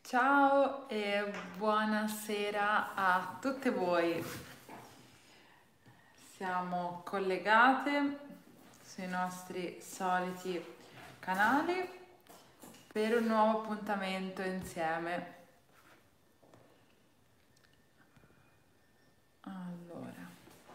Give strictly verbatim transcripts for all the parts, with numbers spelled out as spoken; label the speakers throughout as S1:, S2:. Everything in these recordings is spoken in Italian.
S1: Ciao e buonasera a tutte voi. Siamo collegate sui nostri soliti canali per un nuovo appuntamento insieme. Allora,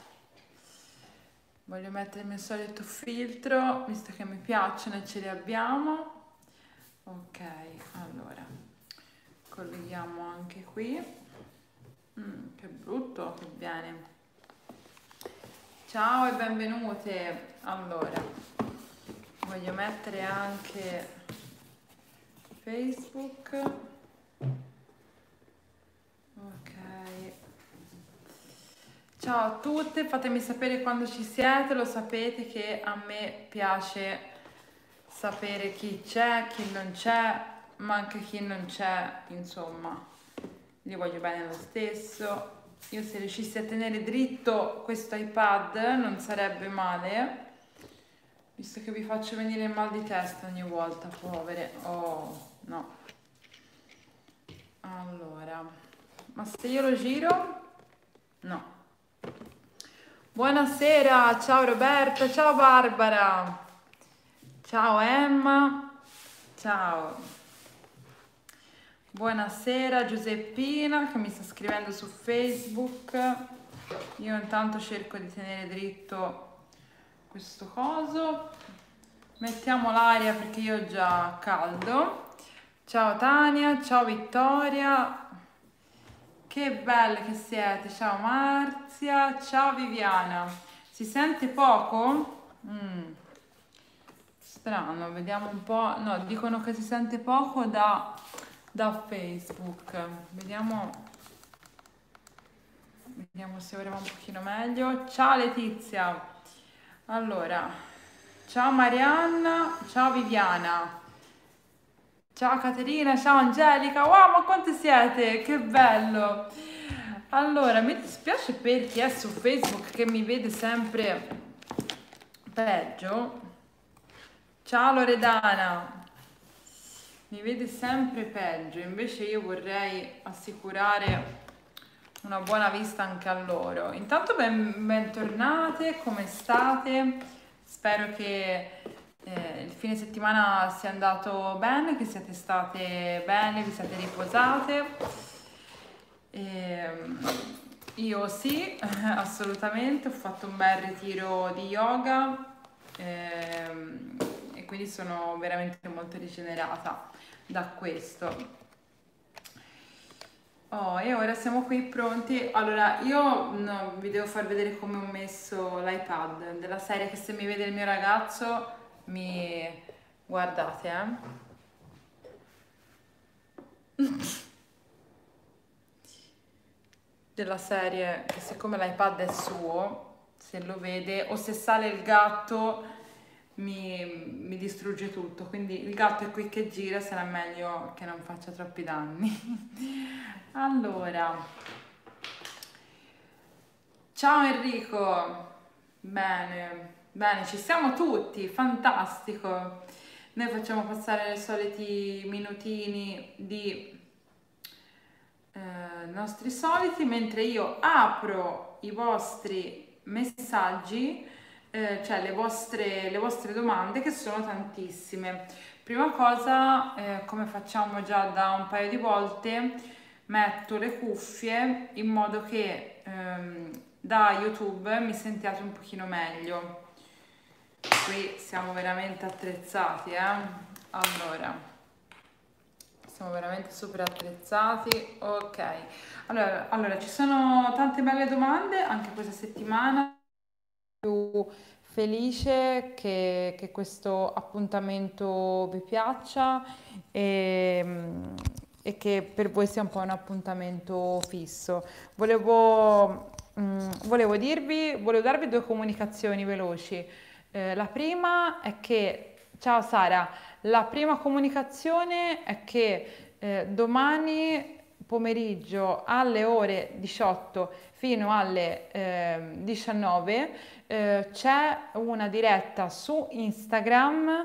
S1: voglio mettere il mio solito filtro, visto che mi piacciono e ce li abbiamo. Ok, allora, colleghiamo anche qui. Mm, che brutto che viene. Ciao e benvenute. Allora, voglio mettere anche Facebook. Ok. Ciao a tutte, fatemi sapere quando ci siete, lo sapete che a me piace sapere chi c'è, chi non c'è, ma anche chi non c'è, insomma, li voglio bene lo stesso. Io se riuscissi a tenere dritto questo iPad non sarebbe male, visto che vi faccio venire il mal di testa ogni volta, povere. Oh, no. Allora, ma se io lo giro? No. Buonasera, ciao Roberta, ciao Barbara, ciao Emma, ciao. Buonasera Giuseppina che mi sta scrivendo su Facebook. Io intanto cerco di tenere dritto questo coso. Mettiamo l'aria perché io ho già caldo. Ciao Tania, ciao Vittoria. Che belle che siete. Ciao Marzia, ciao Viviana. Si sente poco? Mm, strano, vediamo un po'. No, dicono che si sente poco da, da Facebook. Vediamo, vediamo se ora va un pochino meglio. Ciao Letizia. Allora, ciao Marianna, ciao Viviana. Ciao Caterina, ciao Angelica, wow, ma quante siete? Che bello! Allora, mi dispiace per chi è su Facebook che mi vede sempre peggio. Ciao Loredana, mi vede sempre peggio, invece io vorrei assicurare una buona vista anche a loro. Intanto ben, bentornate, come state? Spero che eh, il fine settimana sia andato bene, che siate state bene, vi siate riposate. Ehm, io sì, assolutamente, ho fatto un bel ritiro di yoga ehm, e quindi sono veramente molto rigenerata da questo. Oh, e ora siamo qui pronti. Allora, io no, vi devo far vedere come ho messo l'iPad, della serie che se mi vede il mio ragazzo mi... Guardate, eh. Della serie che siccome l'iPad è suo, se lo vede o se sale il gatto mi, mi distrugge tutto. Quindi il gatto è qui che gira, sarà meglio che non faccia troppi danni. Allora, ciao Enrico, bene, bene, ci siamo tutti, fantastico. Noi facciamo passare i soliti minutini di eh, nostri soliti, mentre io apro i vostri messaggi, eh, cioè le vostre, le vostre domande, che sono tantissime. Prima cosa, eh, come facciamo già da un paio di volte, metto le cuffie in modo che ehm, da YouTube mi sentiate un pochino meglio. Qui siamo veramente attrezzati, eh? Allora, siamo veramente super attrezzati. Ok, allora, allora ci sono tante belle domande anche questa settimana. Più felice che, che questo appuntamento vi piaccia e, e che per voi sia un po' un appuntamento fisso. Volevo, mm, volevo dirvi, volevo darvi due comunicazioni veloci. Eh, la prima è che, ciao Sara, la prima comunicazione è che eh, domani pomeriggio alle ore diciotto fino alle eh, diciannove eh, c'è una diretta su Instagram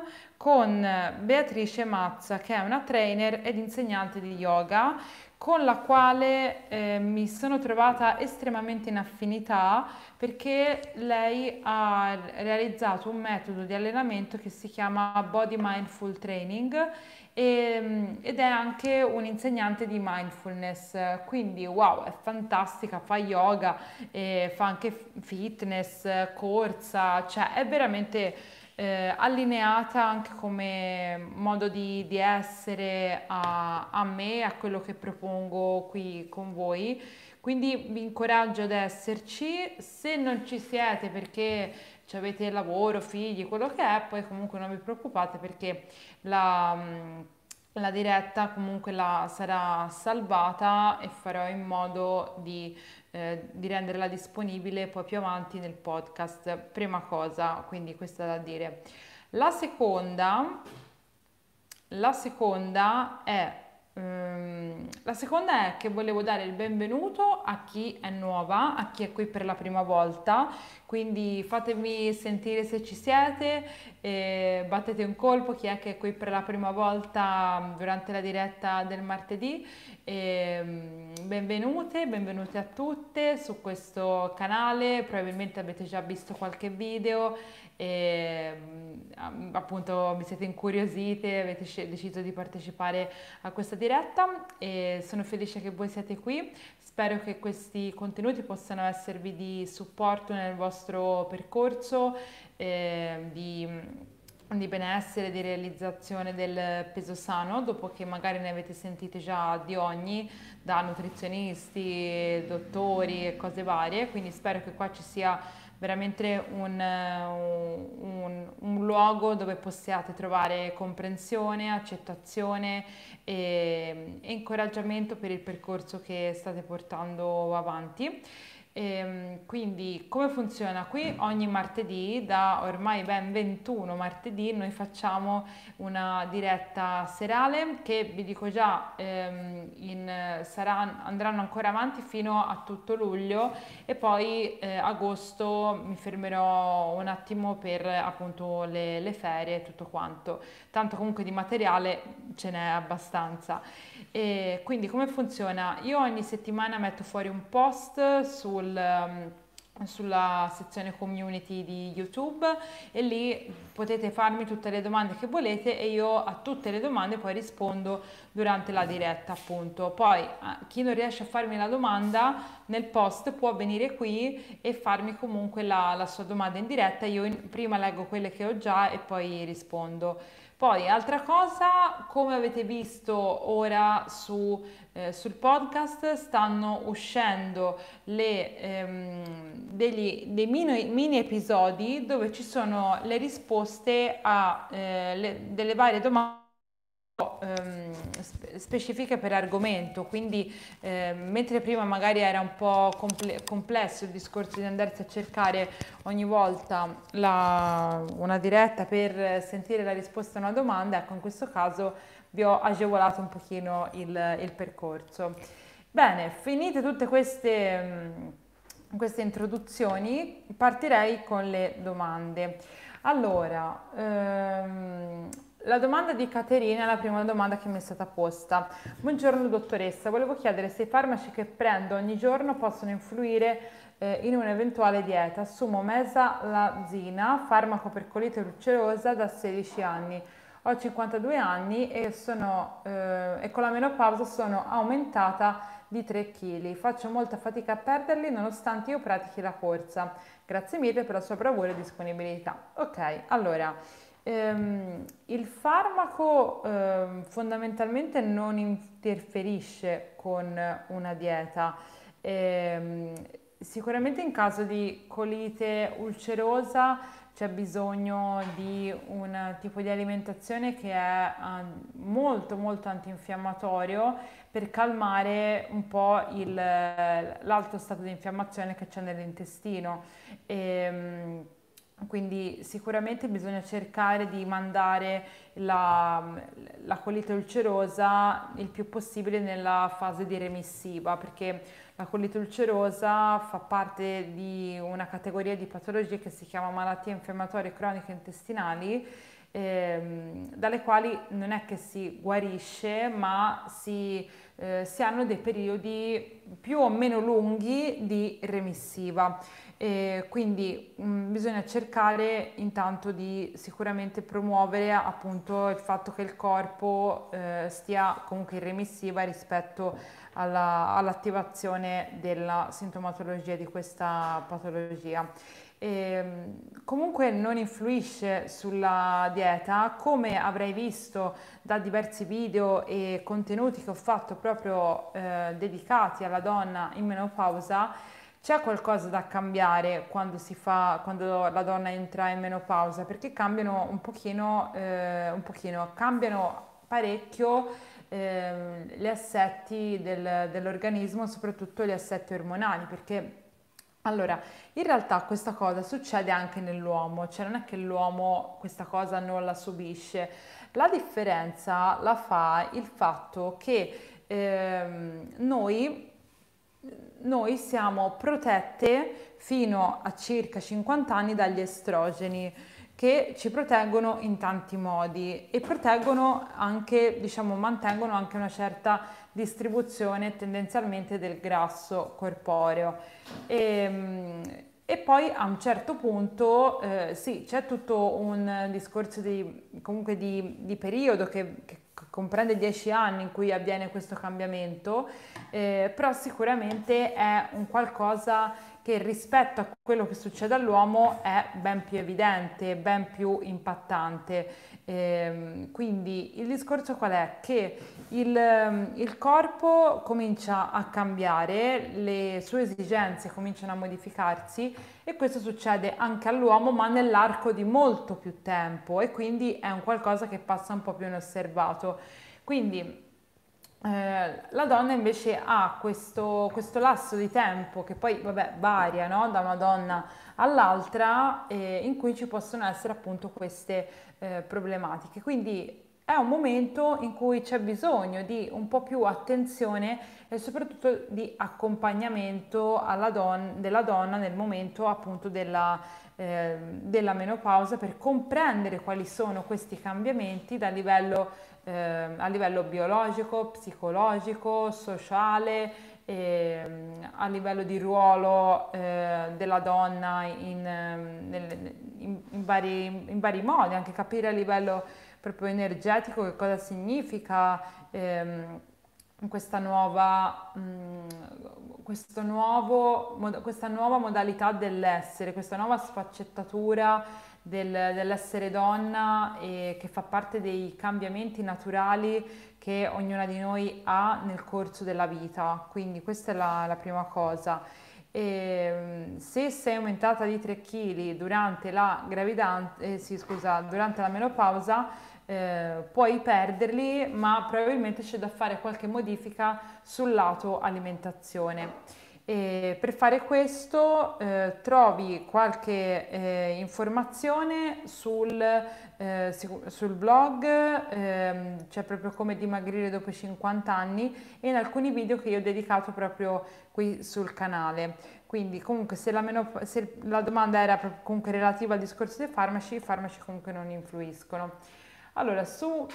S1: con Beatrice Mazza, che è una trainer ed insegnante di yoga, con la quale eh, mi sono trovata estremamente in affinità perché lei ha realizzato un metodo di allenamento che si chiama Body Mindful Training e- ed è anche un insegnante di mindfulness, quindi wow, è fantastica, fa yoga, eh, fa anche fitness, corsa, cioè è veramente eh, allineata anche come modo di, di essere a, a me, a quello che propongo qui con voi. Quindi vi incoraggio ad esserci, se non ci siete perché ci avete lavoro, figli, quello che è, poi comunque non vi preoccupate perché la, mh, la diretta comunque la sarà salvata e farò in modo di, eh, di renderla disponibile poi più avanti nel podcast. Prima cosa, quindi questa da dire. La seconda, la seconda è Ehm, la seconda è che volevo dare il benvenuto a chi è nuova, a chi è qui per la prima volta, quindi fatemi sentire se ci siete, eh, battete un colpo, chi è che è qui per la prima volta mm, durante la diretta del martedì. Ehm, benvenute, benvenute a tutte su questo canale, probabilmente avete già visto qualche video e mm, appunto vi siete incuriosite, avete sce- deciso di partecipare a questa diretta e sono felice che voi siate qui. Spero che questi contenuti possano esservi di supporto nel vostro percorso eh, di, di benessere, di realizzazione del peso sano, dopo che magari ne avete sentite già di ogni, da nutrizionisti, dottori e cose varie, quindi spero che qua ci sia veramente un, un, un luogo dove possiate trovare comprensione, accettazione e, e incoraggiamento per il percorso che state portando avanti. E, quindi come funziona qui? Ogni martedì, da ormai ben ventuno martedì, noi facciamo una diretta serale che vi dico già ehm, in, sarà, andranno ancora avanti fino a tutto luglio e poi eh, agosto mi fermerò un attimo per appunto le, le ferie e tutto quanto. Tanto comunque di materiale ce n'è abbastanza. E quindi come funziona? Io ogni settimana metto fuori un post sul, um, sulla sezione community di YouTube e lì potete farmi tutte le domande che volete e io a tutte le domande poi rispondo durante la diretta appunto. Poi eh, chi non riesce a farmi la domanda nel post può venire qui e farmi comunque la, la sua domanda in diretta, io in- prima leggo quelle che ho già e poi rispondo. Poi, altra cosa, come avete visto ora su, eh, sul podcast, stanno uscendo le, ehm, degli, dei mini, mini episodi dove ci sono le risposte a eh, le- delle varie domande ehm, spe- specifiche per argomento, quindi eh, mentre prima magari era un po' comple- complesso il discorso di andarsi a cercare ogni volta la- una diretta per sentire la risposta a una domanda, ecco in questo caso vi ho agevolato un pochino il, il percorso. Bene, finite tutte queste, mh, queste introduzioni, partirei con le domande. Allora, ehm, la domanda di Caterina è la prima domanda che mi è stata posta. Buongiorno dottoressa, volevo chiedere se i farmaci che prendo ogni giorno possono influire eh, in un'eventuale dieta. Assumo mesalazina, farmaco per colite ulcerosa da sedici anni. Ho cinquantadue anni e, sono, eh, e con la menopausa sono aumentata di tre chili. Faccio molta fatica a perderli nonostante io pratichi la corsa. Grazie mille per la sua bravura e disponibilità. Ok, allora, ehm, il farmaco ehm, fondamentalmente non interferisce con una dieta. Ehm, Sicuramente in caso di colite ulcerosa c'è bisogno di un tipo di alimentazione che è eh, molto molto antinfiammatorio per calmare un po' il- l'alto stato di infiammazione che c'è nell'intestino. E, quindi sicuramente bisogna cercare di mandare la, la colite ulcerosa il più possibile nella fase di remissiva, perché la colite ulcerosa fa parte di una categoria di patologie che si chiama malattie infiammatorie croniche intestinali ehm, dalle quali non è che si guarisce, ma si, eh, si hanno dei periodi più o meno lunghi di remissiva. E quindi mh, bisogna cercare intanto di sicuramente promuovere appunto il fatto che il corpo eh, stia comunque in remissiva rispetto alla- all'attivazione della sintomatologia di questa patologia. E, comunque non influisce sulla dieta, come avrai visto da diversi video e contenuti che ho fatto proprio eh, dedicati alla donna in menopausa. C'è qualcosa da cambiare quando si fa, quando la donna entra in menopausa, perché cambiano un pochino, eh, un pochino, cambiano parecchio ehm, gli assetti del- dell'organismo, soprattutto gli assetti ormonali, perché allora, in realtà questa cosa succede anche nell'uomo, cioè non è che l'uomo questa cosa non la subisce. La differenza la fa il fatto che ehm, noi noi siamo protette fino a circa cinquanta anni dagli estrogeni che ci proteggono in tanti modi e proteggono anche, diciamo, mantengono anche una certa distribuzione tendenzialmente del grasso corporeo. E, e poi a un certo punto, eh, sì, c'è tutto un discorso di, comunque di, di periodo che, che comprende dieci anni in cui avviene questo cambiamento, eh, però sicuramente è un qualcosa che rispetto a quello che succede all'uomo è ben più evidente, ben più impattante. Ehm, quindi il discorso qual è? Che il, ehm, il corpo comincia a cambiare, le sue esigenze cominciano a modificarsi e questo succede anche all'uomo, ma nell'arco di molto più tempo e quindi è un qualcosa che passa un po' più inosservato. Quindi eh, la donna invece ha questo, questo lasso di tempo che poi vabbè, varia, no? Da una donna all'altra eh, in cui ci possono essere appunto queste eh, problematiche. Quindi è un momento in cui c'è bisogno di un po' più attenzione e soprattutto di accompagnamento alla don- della donna nel momento appunto della, eh, della menopausa per comprendere quali sono questi cambiamenti da livello, eh, a livello biologico, psicologico, sociale, ehm, a livello di ruolo eh, della donna in, ehm, nel- in- in vari, in vari modi, anche capire a livello proprio energetico che cosa significa ehm, questa nuova, mh, questo nuovo, mod- questa nuova modalità dell'essere, questa nuova sfaccettatura del- dell'essere donna e che fa parte dei cambiamenti naturali che ognuna di noi ha nel corso della vita. Quindi questa è la, la prima cosa. E, mh, se sei aumentata di tre chili durante la gravidanza, eh, sì, scusa, durante la menopausa, eh, puoi perderli, ma probabilmente c'è da fare qualche modifica sul lato alimentazione. E per fare questo eh, trovi qualche eh, informazione sul, eh, sicu- sul blog, ehm, c'è proprio come dimagrire dopo i cinquanta anni e in alcuni video che io ho dedicato proprio qui sul canale. Quindi comunque se la, menop- se la domanda era proprio comunque relativa al discorso dei farmaci, i farmaci comunque non influiscono. Allora, su,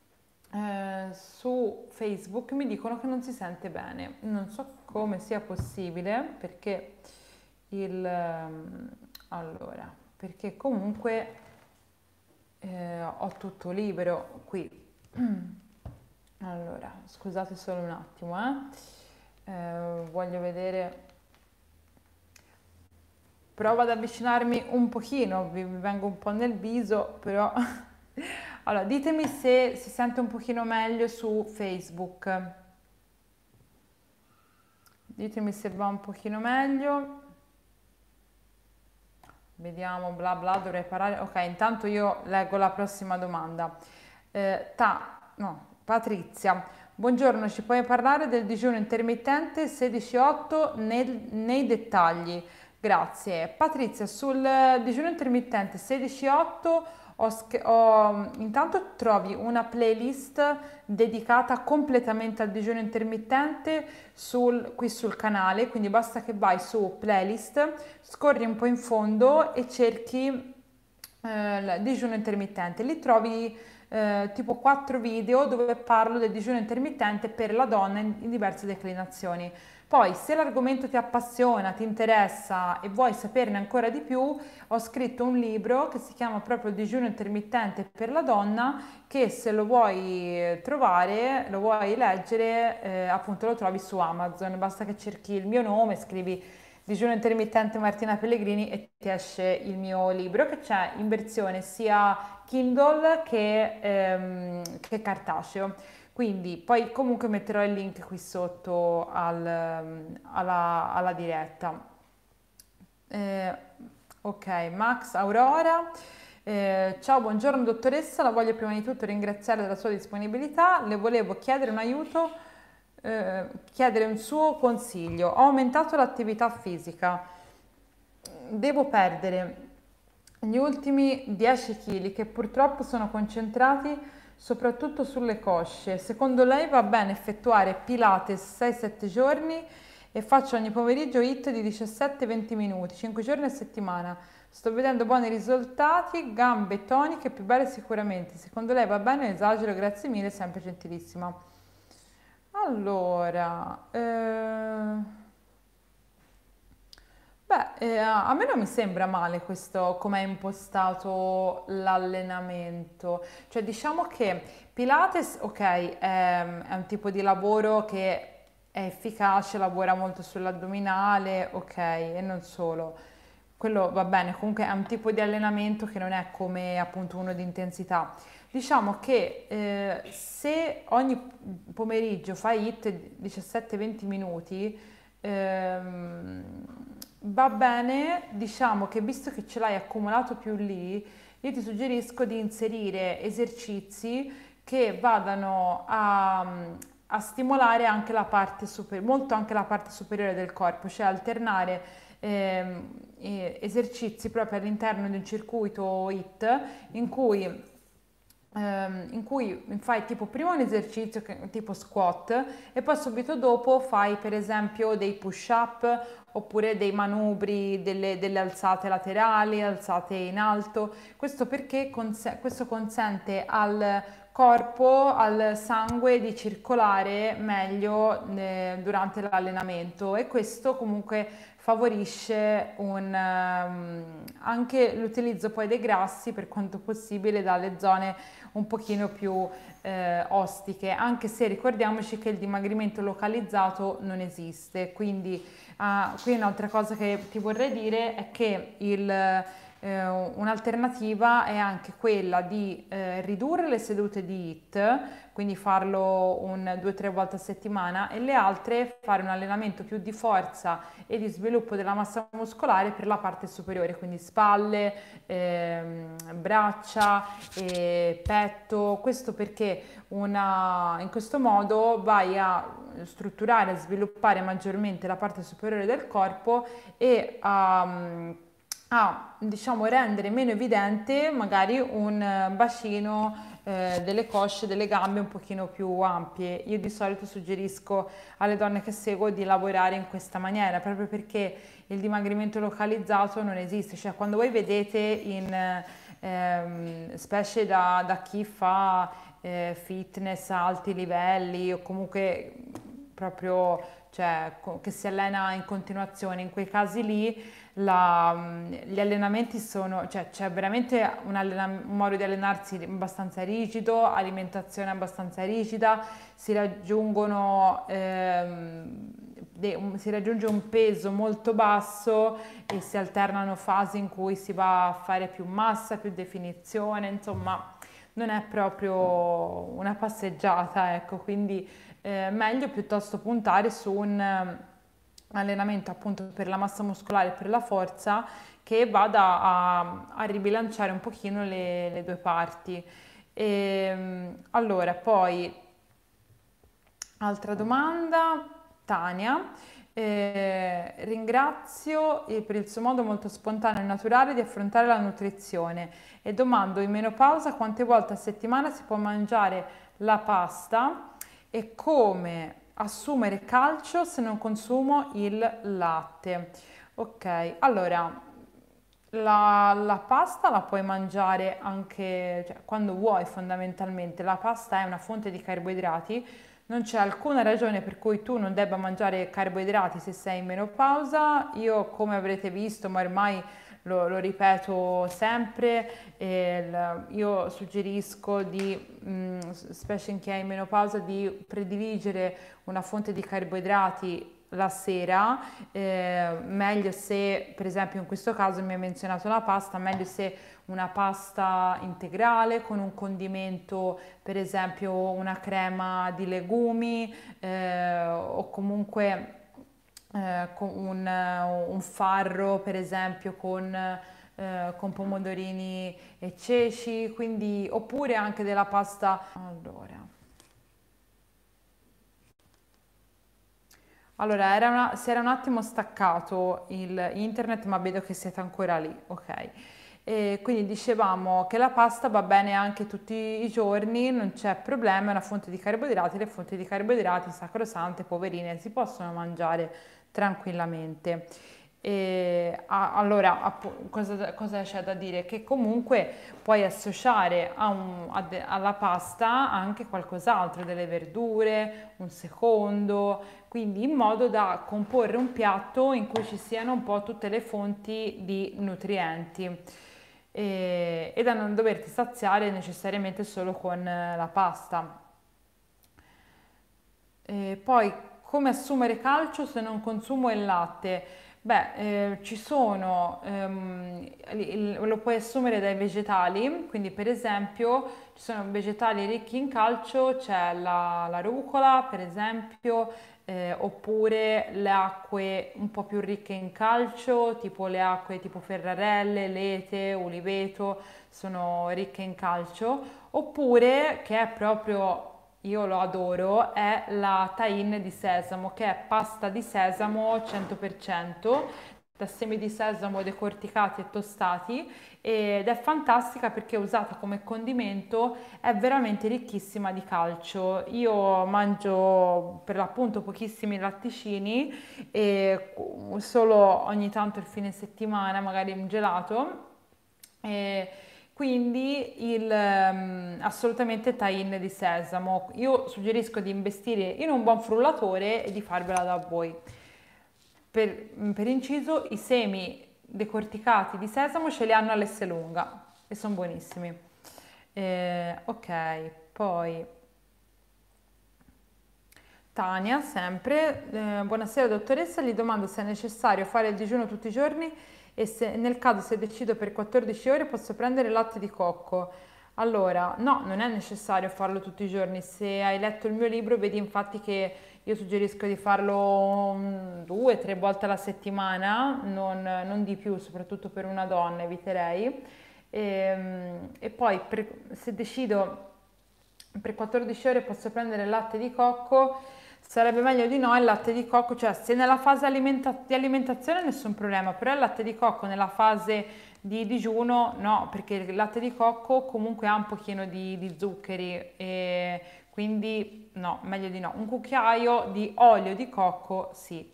S1: eh, su Facebook mi dicono che non si sente bene. Non so come sia possibile perché il... ehm, allora, perché comunque eh, ho tutto libero qui. Allora, scusate solo un attimo, eh. Eh, voglio vedere. Provo ad avvicinarmi un pochino, vi vi vengo un po' nel viso, però... Allora, ditemi se si sente un pochino meglio su Facebook. Ditemi se va un pochino meglio. Vediamo, bla bla, dovrei parare. Ok, intanto io leggo la prossima domanda. Eh, ta, no, Patrizia, buongiorno, ci puoi parlare del digiuno intermittente sedici otto nel- nei dettagli? Grazie. Patrizia, sul digiuno intermittente sedici otto ho, sch- ho- intanto trovi una playlist dedicata completamente al digiuno intermittente sul- qui sul canale, quindi basta che vai su playlist, scorri un po' in fondo e cerchi eh, il digiuno intermittente. Lì trovi eh, tipo quattro video dove parlo del digiuno intermittente per la donna in, in diverse declinazioni. Poi, se l'argomento ti appassiona, ti interessa e vuoi saperne ancora di più, ho scritto un libro che si chiama proprio Il digiuno intermittente per la donna, che se lo vuoi trovare, lo vuoi leggere, eh, appunto lo trovi su Amazon. Basta che cerchi il mio nome, scrivi Digiuno intermittente Martina Pellegrini e ti esce il mio libro, che c'è in versione sia Kindle che, ehm, che cartaceo. Quindi poi comunque metterò il link qui sotto al, ehm, alla, alla diretta. Eh, ok, Max Aurora. Eh, ciao, buongiorno dottoressa, la voglio prima di tutto ringraziare della sua disponibilità. Le volevo chiedere un aiuto, eh, chiedere un suo consiglio. Ho aumentato l'attività fisica, devo perdere gli ultimi dieci chili che purtroppo sono concentrati soprattutto sulle cosce. Secondo lei va bene effettuare Pilates sei sette giorni e faccio ogni pomeriggio HIIT di diciassette venti minuti, cinque giorni a settimana. Sto vedendo buoni risultati, gambe toniche, più belle sicuramente. Secondo lei va bene? Esagero, grazie mille, sempre gentilissima. Allora, eh... Beh, eh, a me non mi sembra male questo come è impostato l'allenamento. Cioè, diciamo che Pilates, ok, è, è un tipo di lavoro che è efficace, lavora molto sull'addominale, ok, e non solo. Quello va bene, comunque è un tipo di allenamento che non è come appunto uno di intensità. Diciamo che eh, se ogni pomeriggio fai HIIT diciassette venti minuti, ehm, va bene, diciamo che visto che ce l'hai accumulato più lì, io ti suggerisco di inserire esercizi che vadano a, a stimolare anche la parte superiore, molto anche la parte superiore del corpo, cioè alternare ehm, eh, esercizi proprio all'interno di un circuito HIIT in cui ehm, in cui fai tipo prima un esercizio che- tipo squat e poi subito dopo fai per esempio dei push up oppure dei manubri, delle, delle alzate laterali, alzate in alto. Questo perché conse- questo consente al corpo, al sangue di circolare meglio eh, durante l'allenamento e questo comunque favorisce un, ehm, anche l'utilizzo poi dei grassi per quanto possibile dalle zone un pochino più eh, ostiche, anche se ricordiamoci che il dimagrimento localizzato non esiste. Quindi ah, qui un'altra cosa che ti vorrei dire è che il, eh, un'alternativa è anche quella di eh, ridurre le sedute di HIIT, quindi farlo un due tre volte a settimana e le altre fare un allenamento più di forza e di sviluppo della massa muscolare per la parte superiore, quindi spalle, ehm, braccia, e petto. Questo perché una, in questo modo vai a strutturare e sviluppare maggiormente la parte superiore del corpo e a, a diciamo rendere meno evidente magari un bacino eh, delle cosce, delle gambe un pochino più ampie. Io di solito suggerisco alle donne che seguo di lavorare in questa maniera, proprio perché il dimagrimento localizzato non esiste, cioè quando voi vedete in ehm, specie da, da chi fa eh, fitness a alti livelli o comunque proprio cioè, co- che si allena in continuazione, in quei casi lì la, gli allenamenti sono, cioè c'è veramente un, allena- un modo di allenarsi abbastanza rigido, alimentazione abbastanza rigida, si raggiungono ehm, de- un- si raggiunge un peso molto basso e si alternano fasi in cui si va a fare più massa, più definizione, insomma non è proprio una passeggiata, ecco, quindi eh, meglio piuttosto puntare su un eh, allenamento appunto per la massa muscolare e per la forza che vada a, a ribilanciare un pochino le, le due parti. E, allora, poi altra domanda, Tania. Eh, ringrazio eh, per il suo modo molto spontaneo e naturale di affrontare la nutrizione e domando in menopausa quante volte a settimana si può mangiare la pasta e come assumere calcio se non consumo il latte. Ok, allora La, la pasta la puoi mangiare anche, cioè, quando vuoi fondamentalmente. La pasta è una fonte di carboidrati, non c'è alcuna ragione per cui tu non debba mangiare carboidrati se sei in menopausa. Io, come avrete visto, ma ormai lo, lo ripeto sempre, eh, il- io suggerisco di, mh, specie in chi è in menopausa, di prediligere una fonte di carboidrati la sera, eh, meglio se, per esempio in questo caso mi ha menzionato la pasta, meglio se una pasta integrale con un condimento, per esempio una crema di legumi, eh, o comunque eh, con un, un farro, per esempio con, eh, con pomodorini e ceci, quindi, oppure anche della pasta. Allora. Allora, era una- si era un attimo staccato il internet, ma vedo che siete ancora lì, ok. E quindi dicevamo che la pasta va bene anche tutti i giorni, non c'è problema, è una fonte di carboidrati, le fonti di carboidrati sacrosante, poverine, si possono mangiare tranquillamente. E, a- allora, appu- cosa, cosa c'è da dire? Che comunque puoi associare a un- a de- alla pasta anche qualcos'altro, delle verdure, un secondo, quindi in modo da comporre un piatto in cui ci siano un po' tutte le fonti di nutrienti e, e da non doverti saziare necessariamente solo con eh, la pasta. E poi, come assumere calcio se non consumo il latte? Beh, eh, ci sono, ehm, il- lo puoi assumere dai vegetali, quindi per esempio ci sono vegetali ricchi in calcio, c'è la, la rucola per esempio, eh, oppure le acque un po' più ricche in calcio, tipo le acque tipo Ferrarelle, Lete, Uliveto, sono ricche in calcio, oppure che è proprio io lo adoro, è la tahine di sesamo, che è pasta di sesamo cento per cento, da semi di sesamo decorticati e tostati, ed è fantastica perché usata come condimento è veramente ricchissima di calcio. Io mangio per l'appunto pochissimi latticini e solo ogni tanto il fine settimana magari un gelato. E quindi il, ehm, assolutamente tahine di sesamo. Io suggerisco di investire in un buon frullatore e di farvela da voi. Per, per inciso, i semi decorticati di sesamo ce li hanno all'Esselunga e sono buonissimi. Eh, ok, poi Tania, sempre, eh, buonasera dottoressa, gli domando se è necessario fare il digiuno tutti i giorni e se nel caso se decido per quattordici ore posso prendere latte di cocco. Allora, no, non è necessario farlo tutti i giorni. Se hai letto il mio libro, vedi infatti che io suggerisco di farlo mm, due, tre volte alla settimana, non, non di più, soprattutto per una donna, eviterei. E, mm, e poi per- se decido per quattordici ore posso prendere il latte di cocco, sarebbe meglio di no il latte di cocco, cioè se nella fase alimenta- di alimentazione nessun problema, però il latte di cocco nella fase di digiuno no, perché il latte di cocco comunque ha un pochino di, di zuccheri e quindi no, meglio di no. Un cucchiaio di olio di cocco sì.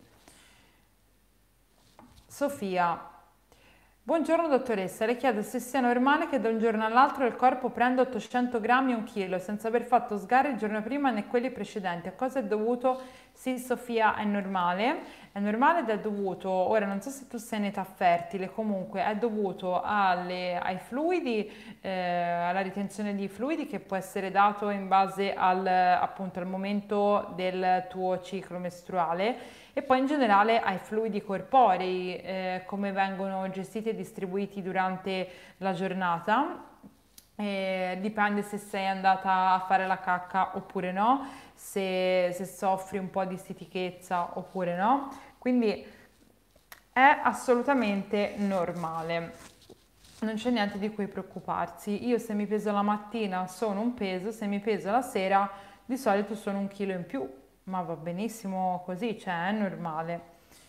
S1: Sofia, buongiorno dottoressa, le chiedo se sia normale che da un giorno all'altro il corpo prenda ottocento grammi o un chilo senza aver fatto sgarri il giorno prima né quelli precedenti. A cosa è dovuto? Sì, Sofia, è normale. È normale ed è dovuto, ora non so se tu sei in età fertile, comunque è dovuto alle- ai fluidi, eh, alla ritenzione di fluidi che può essere dato in base al, appunto, al momento del tuo ciclo mestruale e poi in generale ai fluidi corporei, eh, come vengono gestiti e distribuiti durante la giornata. Eh, dipende se sei andata a fare la cacca oppure no, se, se soffri un po' di stitichezza oppure no. Quindi è assolutamente normale. Non c'è niente di cui preoccuparsi. Io se mi peso la mattina sono un peso, se mi peso la sera di solito sono un chilo in più, ma va benissimo così, cioè è normale.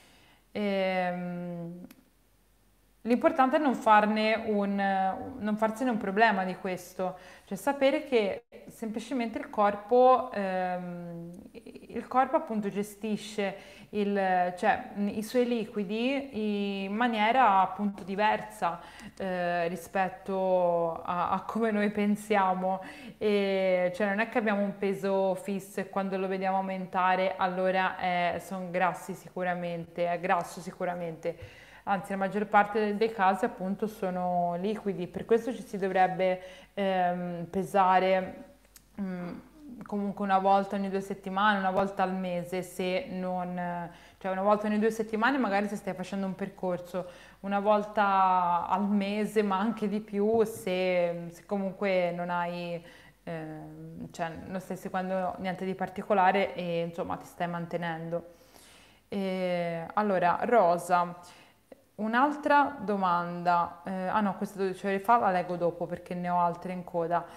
S1: Ehm, L'importante è non farne un, non farsene un problema di questo, cioè sapere che semplicemente il corpo, ehm, il corpo appunto gestisce il, cioè, i suoi liquidi in maniera appunto diversa eh, rispetto a, a come noi pensiamo. E, cioè non è che abbiamo un peso fisso e quando lo vediamo aumentare allora sono grassi sicuramente, è grasso sicuramente. Anzi, la maggior parte dei casi appunto sono liquidi, per questo ci si dovrebbe ehm, pesare mm, comunque una volta ogni due settimane, una volta al mese, se non, cioè una volta ogni due settimane magari se stai facendo un percorso, una volta al mese, ma anche di più se, se comunque non hai, ehm, cioè non stai seguendo niente di particolare e insomma ti stai mantenendo. E, allora, Rosa, un'altra domanda, eh, ah no, questa dodici ore fa la leggo dopo perché ne ho altre in coda.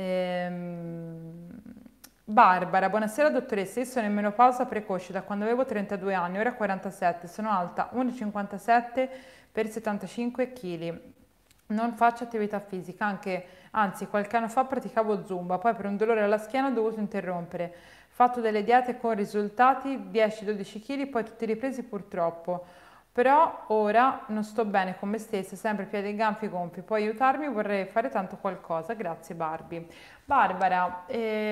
S1: Ehm, Barbara, buonasera dottoressa, io sono in menopausa precoce da quando avevo trentadue anni, ora quarantasette, sono alta uno virgola cinquantasette per settantacinque chili. Non faccio attività fisica, anche, anzi qualche anno fa praticavo zumba, poi per un dolore alla schiena ho dovuto interrompere. Fatto delle diete con risultati dieci dodici chili, poi tutti ripresi purtroppo. Però ora non sto bene con me stessa, sempre piedi e ganfi gonfi. Puoi aiutarmi? Vorrei fare tanto qualcosa. Grazie Barbie. Barbara,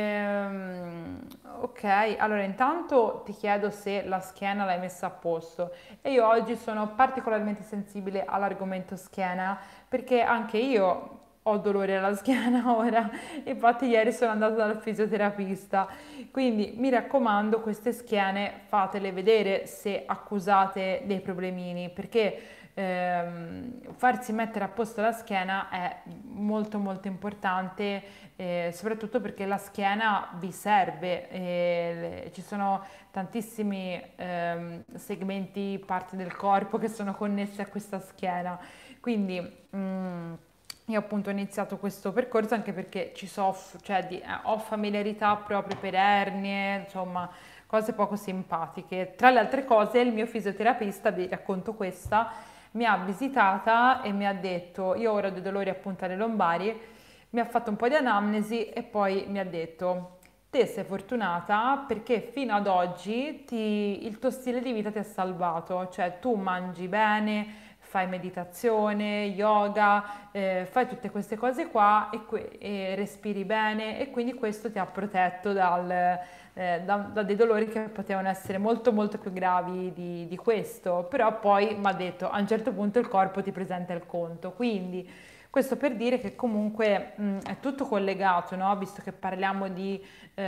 S1: ehm, ok, allora intanto ti chiedo se la schiena l'hai messa a posto e io oggi sono particolarmente sensibile all'argomento schiena perché anche io ho dolore alla schiena ora, infatti ieri sono andata dal fisioterapista, quindi mi raccomando queste schiene fatele vedere se accusate dei problemini perché ehm, farsi mettere a posto la schiena è molto molto importante, eh, soprattutto perché la schiena vi serve, eh, ci sono tantissimi ehm, segmenti, parti del corpo che sono connesse a questa schiena, quindi mm, io appunto ho iniziato questo percorso anche perché ci soffro, cioè di, eh, ho familiarità proprio per ernie, insomma, cose poco simpatiche. Tra le altre cose, il mio fisioterapista, vi racconto questa, mi ha visitata e mi ha detto, io ora ho dei dolori appunto alle lombari, mi ha fatto un po' di anamnesi e poi mi ha detto, te sei fortunata perché fino ad oggi ti- il tuo stile di vita ti ha salvato, cioè tu mangi bene, fai meditazione, yoga, eh, fai tutte queste cose qua e, que- e respiri bene e quindi questo ti ha protetto dal, eh, da, da dei dolori che potevano essere molto molto più gravi di, di questo, però poi mi ha detto a un certo punto il corpo ti presenta il conto, quindi questo per dire che comunque mh, è tutto collegato, no? Visto che parliamo di,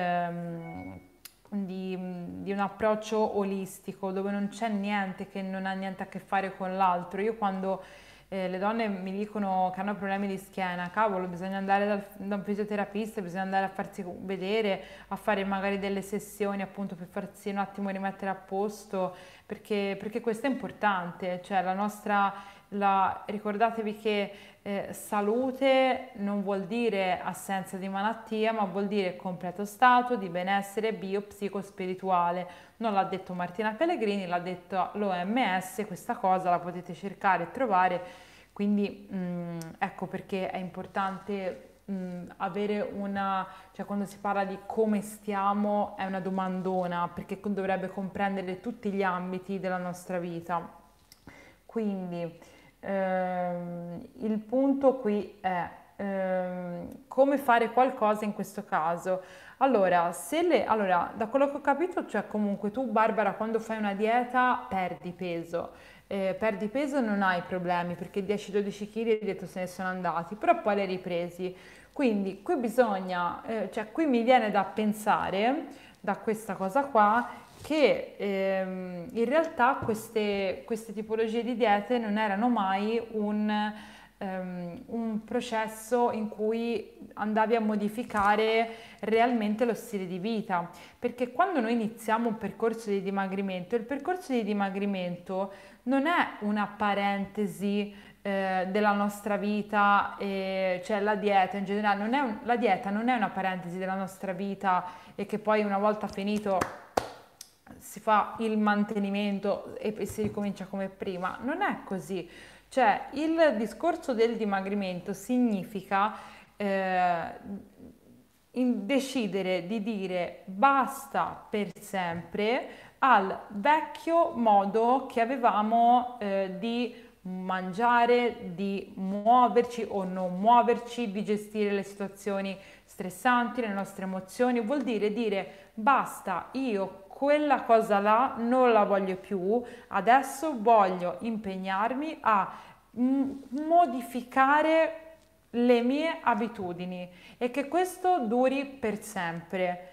S1: ehm, di, di un approccio olistico dove non c'è niente che non ha niente a che fare con l'altro. Io quando eh, le donne mi dicono che hanno problemi di schiena, cavolo, bisogna andare dal, da un fisioterapista, bisogna andare a farsi vedere, a fare magari delle sessioni appunto per farsi un attimo rimettere a posto, perché, perché questo è importante, cioè la nostra, la, ricordatevi che eh, salute non vuol dire assenza di malattia, ma vuol dire completo stato di benessere bio-psico-spirituale. Non l'ha detto Martina Pellegrini, l'ha detto l'O M S, questa cosa la potete cercare e trovare, quindi mh, ecco perché è importante mh, avere una, cioè quando si parla di come stiamo è una domandona, perché dovrebbe comprendere tutti gli ambiti della nostra vita. Quindi ehm, il punto qui è ehm, come fare qualcosa in questo caso. Allora, se le, allora, da quello che ho capito, cioè comunque tu, Barbara, quando fai una dieta perdi peso. Eh, perdi peso non hai problemi perché dieci dodici chili hai detto se ne sono andati, però poi li hai ripresi. Quindi qui bisogna, eh, cioè qui mi viene da pensare da questa cosa qua che ehm, in realtà queste, queste tipologie di diete non erano mai un, ehm, un processo in cui andavi a modificare realmente lo stile di vita, perché quando noi iniziamo un percorso di dimagrimento, il percorso di dimagrimento non è una parentesi eh, della nostra vita, eh, cioè la dieta in generale, non è un- la dieta non è una parentesi della nostra vita e che poi una volta finito si fa il mantenimento e si ricomincia come prima. Non è così. Cioè, il discorso del dimagrimento significa eh, in- decidere di dire basta per sempre al vecchio modo che avevamo eh, di mangiare, di muoverci o non muoverci, di gestire le situazioni stressanti, le nostre emozioni. Vuol dire dire basta, io quella cosa là non la voglio più, adesso voglio impegnarmi a mm, modificare le mie abitudini e che questo duri per sempre.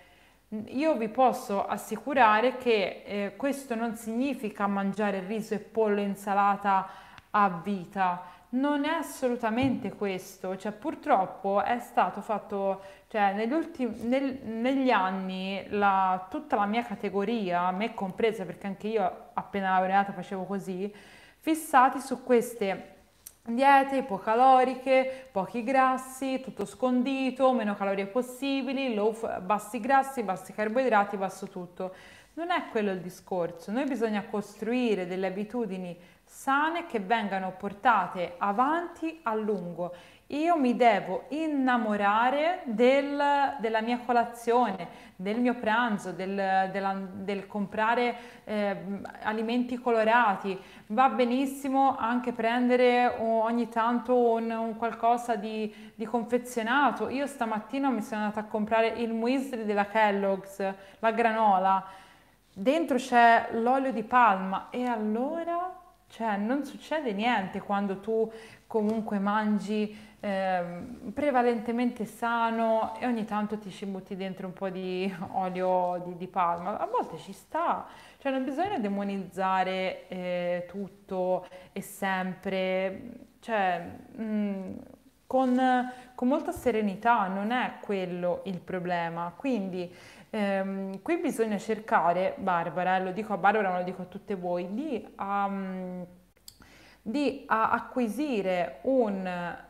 S1: Io vi posso assicurare che eh, questo non significa mangiare riso e pollo e insalata a vita, non è assolutamente questo, cioè purtroppo è stato fatto, cioè negli ultimi, nel- negli anni la- tutta la mia categoria, me compresa perché anche io appena laureata facevo così, fissati su queste diete ipocaloriche, pochi grassi, tutto scondito, meno calorie possibili, low f- bassi grassi, bassi carboidrati, basso tutto. Non è quello il discorso, noi bisogna costruire delle abitudini sane che vengano portate avanti a lungo. Io mi devo innamorare del- della mia colazione, del mio pranzo, del, della- del comprare eh, alimenti colorati. Va benissimo anche prendere o- ogni tanto un, un qualcosa di, di confezionato. Io stamattina mi sono andata a comprare il muesli della Kellogg's, la granola. Dentro c'è l'olio di palma e allora, cioè, non succede niente quando tu comunque mangi ehm, prevalentemente sano e ogni tanto ti ci butti dentro un po' di olio di, di palma. A volte ci sta, cioè non bisogna demonizzare eh, tutto e sempre, cioè mh, con, con molta serenità, non è quello il problema. Quindi ehm, qui bisogna cercare, Barbara, e lo dico a Barbara ma lo dico a tutte voi, di, um, di a- acquisire un,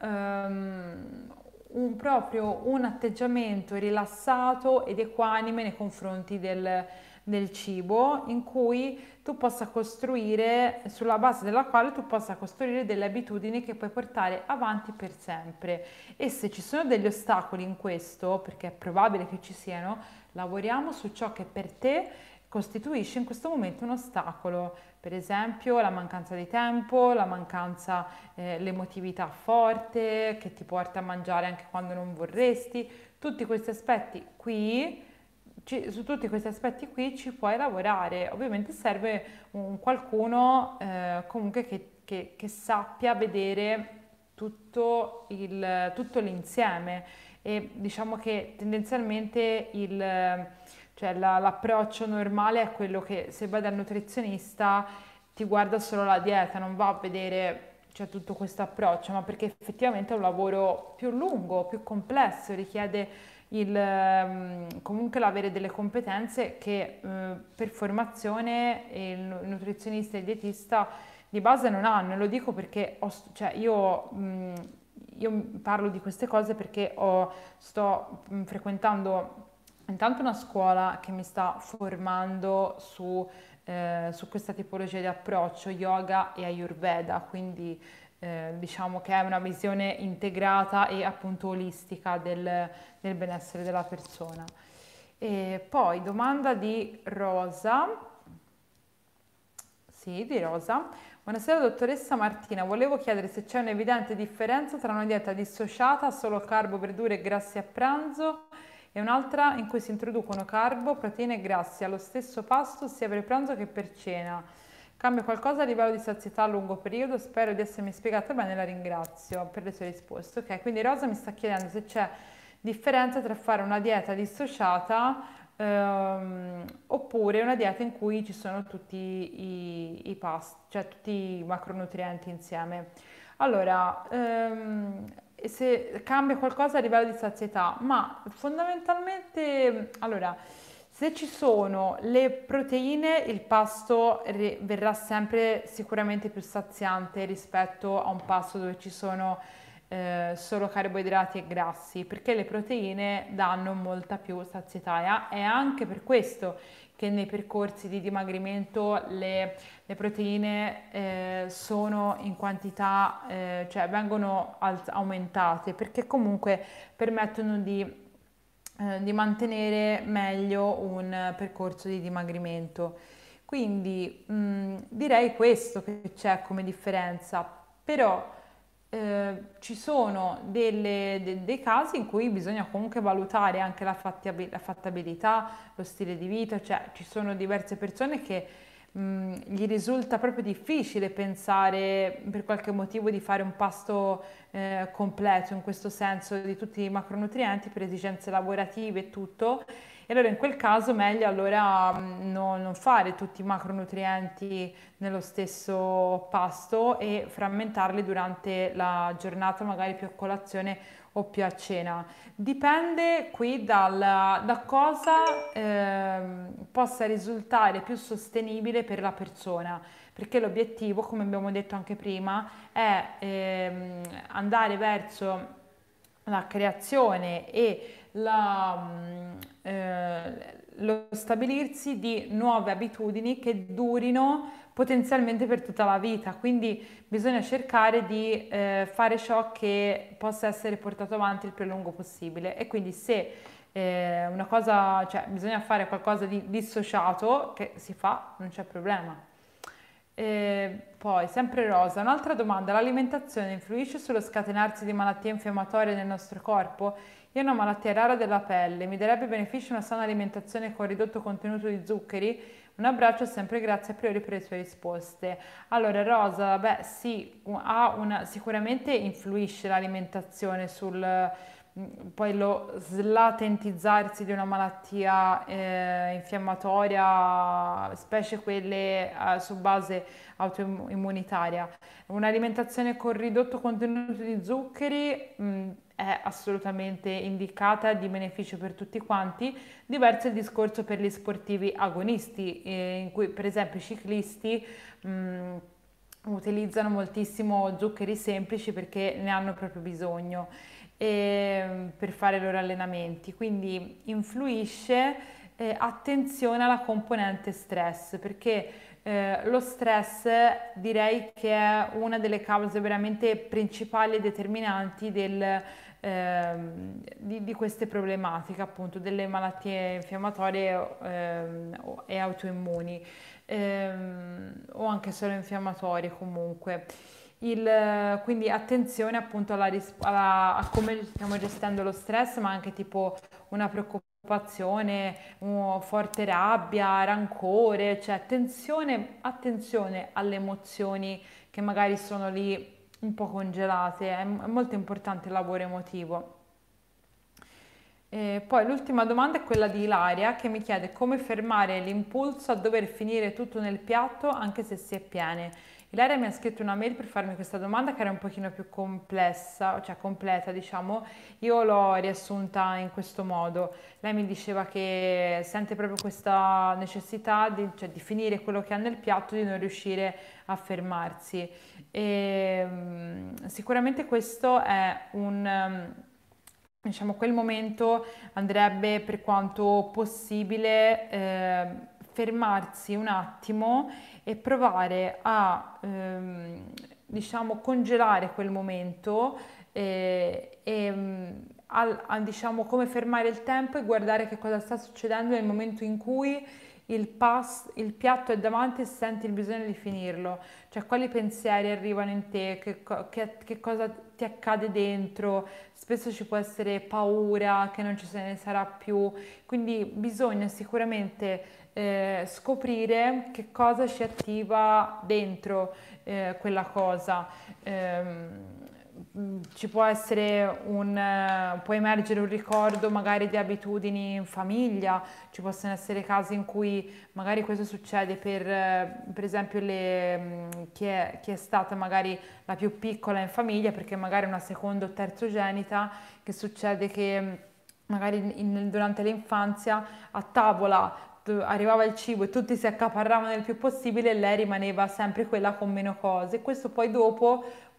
S1: ehm, un proprio un atteggiamento rilassato ed equanime nei confronti del, del cibo, in cui tu possa costruire, sulla base della quale tu possa costruire delle abitudini che puoi portare avanti per sempre. E se ci sono degli ostacoli in questo, perché è probabile che ci siano, lavoriamo su ciò che per te costituisce in questo momento un ostacolo, per esempio la mancanza di tempo, la mancanza, eh, l'emotività forte che ti porta a mangiare anche quando non vorresti, tutti questi aspetti qui, ci- su tutti questi aspetti qui ci puoi lavorare. Ovviamente serve un qualcuno eh, comunque che, che- che sappia vedere tutto il- tutto l'insieme e diciamo che tendenzialmente il, cioè la- l'approccio normale è quello che se vai dal nutrizionista ti guarda solo la dieta, non va a vedere cioè, tutto questo approccio, ma perché effettivamente è un lavoro più lungo, più complesso, richiede il, ehm, comunque l'avere delle competenze che eh, per formazione il nu- nutrizionista e il dietista di base non hanno. E lo dico perché ho, st- cioè, io, mh, io parlo di queste cose perché ho, sto mh, frequentando intanto una scuola che mi sta formando su, eh, su questa tipologia di approccio, yoga e Ayurveda, quindi eh, diciamo che è una visione integrata e appunto olistica del, del benessere della persona. E poi domanda di Rosa. Sì, di Rosa. Buonasera dottoressa Martina, volevo chiedere se c'è un'evidente differenza tra una dieta dissociata, solo carbo, verdure e grassi a pranzo, e un'altra in cui si introducono carbo, proteine e grassi allo stesso pasto sia per pranzo che per cena. Cambia qualcosa a livello di sazietà a lungo periodo? Spero di essermi spiegata bene, la ringrazio per le sue risposte. Ok, quindi Rosa mi sta chiedendo se c'è differenza tra fare una dieta dissociata ehm, oppure una dieta in cui ci sono tutti i, i pasti, cioè tutti i macronutrienti insieme. Allora, ehm, se cambia qualcosa a livello di sazietà, ma fondamentalmente, allora, se ci sono le proteine, il pasto re- verrà sempre sicuramente più saziante rispetto a un pasto dove ci sono eh, solo carboidrati e grassi, perché le proteine danno molta più sazietà e a- è anche per questo che nei percorsi di dimagrimento le, le proteine eh, sono in quantità, eh, cioè vengono al- aumentate, perché comunque permettono di eh, di mantenere meglio un percorso di dimagrimento. Quindi mh, direi questo che c'è come differenza, però eh, ci sono delle- de- dei casi in cui bisogna comunque valutare anche la, fattiabi- la fattabilità, lo stile di vita, cioè ci sono diverse persone che mh, gli risulta proprio difficile pensare per qualche motivo di fare un pasto eh, completo in questo senso di tutti i macronutrienti per esigenze lavorative e tutto. E allora in quel caso meglio allora mh, no- non fare tutti i macronutrienti nello stesso pasto e frammentarli durante la giornata, magari più a colazione o più a cena. Dipende qui dal, da cosa ehm, possa risultare più sostenibile per la persona, perché l'obiettivo, come abbiamo detto anche prima, è ehm, andare verso la creazione e la, mm, eh, lo stabilirsi di nuove abitudini che durino potenzialmente per tutta la vita. Quindi bisogna cercare di eh, fare ciò che possa essere portato avanti il più a lungo possibile. E quindi se eh, una cosa, cioè bisogna fare qualcosa di dissociato, che si fa, non c'è problema. E poi, sempre Rosa, un'altra domanda, l'alimentazione influisce sullo scatenarsi di malattie infiammatorie nel nostro corpo? Io ho una malattia rara della pelle, mi darebbe beneficio una sana alimentazione con ridotto contenuto di zuccheri? Un abbraccio e sempre grazie a priori per le sue risposte. Allora, Rosa, beh, sì, ha una, sicuramente influisce l'alimentazione sul poi lo slatentizzarsi di una malattia eh, infiammatoria, specie quelle eh, su base autoimmunitaria. Un'alimentazione con ridotto contenuto di zuccheri mh, è assolutamente indicata, di beneficio per tutti quanti. Diverso è il discorso per gli sportivi agonisti, eh, in cui per esempio i ciclisti mh, utilizzano moltissimo zuccheri semplici perché ne hanno proprio bisogno e, per fare i loro allenamenti. Quindi influisce, eh, attenzione alla componente stress, perché eh, lo stress direi che è una delle cause veramente principali e determinanti del, ehm, di, di queste problematiche, appunto delle malattie infiammatorie ehm, o- e autoimmuni, ehm, o anche solo infiammatorie comunque. Il- quindi attenzione appunto alla, ris- alla- a come stiamo gestendo lo stress, ma anche tipo una preoccupazione, un forte rabbia, rancore, cioè attenzione, attenzione alle emozioni che magari sono lì un po' congelate, è, è molto importante il lavoro emotivo. E poi l'ultima domanda è quella di Ilaria che mi chiede come fermare l'impulso a dover finire tutto nel piatto anche se si è piene. Ilaria mi ha scritto una mail per farmi questa domanda che era un pochino più complessa, cioè completa, diciamo. Io l'ho riassunta in questo modo. Lei mi diceva che sente proprio questa necessità di, cioè, di finire quello che ha nel piatto, di non riuscire a fermarsi. E, mm, sicuramente questo è un, um, diciamo, quel momento andrebbe per quanto possibile eh, fermarsi un attimo e provare a, ehm, diciamo, congelare quel momento eh, e mm, al- a, diciamo, come fermare il tempo e guardare che cosa sta succedendo nel momento in cui il, pas- il piatto è davanti e senti il bisogno di finirlo, cioè quali pensieri arrivano in te, che, co- che- che cosa ti accade dentro, spesso ci può essere paura che non ci se ne sarà più, quindi bisogna sicuramente eh, scoprire che cosa ci attiva dentro eh, quella cosa. Ehm, mh, ci può essere un, eh, può emergere un ricordo magari di abitudini in famiglia, ci possono essere casi in cui magari questo succede per, eh, per esempio le, mh, chi è, chi è stata magari la più piccola in famiglia, perché magari una seconda o terzogenita, che succede che mh, magari in- durante l'infanzia a tavola tu- arrivava il cibo e tutti si accaparravano il più possibile e lei rimaneva sempre quella con meno cose. Questo poi dopo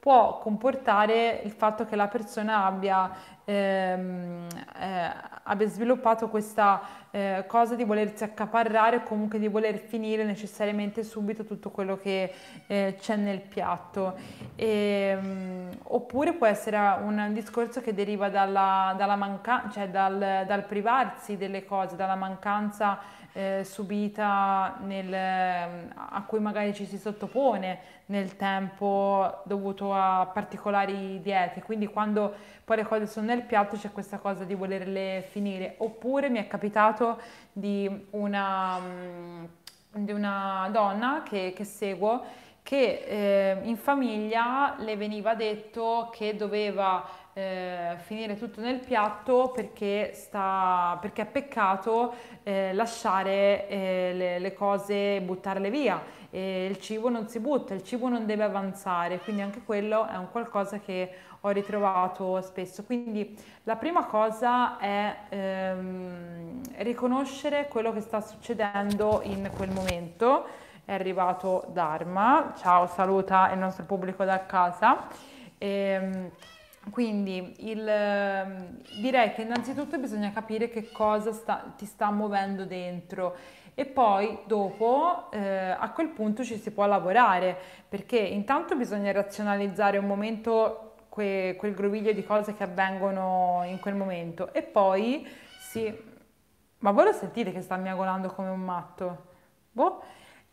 S1: può comportare il fatto che la persona abbia, ehm, eh, abbia sviluppato questa eh, cosa di volersi accaparrare o comunque di voler finire necessariamente subito tutto quello che eh, c'è nel piatto. Ehm, oppure può essere un discorso che deriva dalla, dalla mancanza, cioè dal, dal privarsi delle cose, dalla mancanza eh, subita nel, a cui magari ci si sottopone nel tempo dovuto a particolari diete. Quindi quando poi le cose sono nel piatto c'è questa cosa di volerle finire. Oppure mi è capitato di una, mm, di una donna che, che seguo che eh, in famiglia le veniva detto che doveva eh, finire tutto nel piatto perché, sta, perché è peccato eh, lasciare eh, le, le cose, buttarle via. E il cibo non si butta, il cibo non deve avanzare, quindi anche quello è un qualcosa che ho ritrovato spesso. Quindi la prima cosa è ehm, riconoscere quello che sta succedendo in quel momento. È arrivato Dharma, ciao, saluta il nostro pubblico da casa. Ehm, quindi il, ehm, direi che innanzitutto bisogna capire che cosa sta- ti sta muovendo dentro e poi dopo eh, a quel punto ci si può lavorare perché intanto bisogna razionalizzare un momento que- quel groviglio di cose che avvengono in quel momento e poi si... Ma voi lo sentite che sta miagolando come un matto? Boh.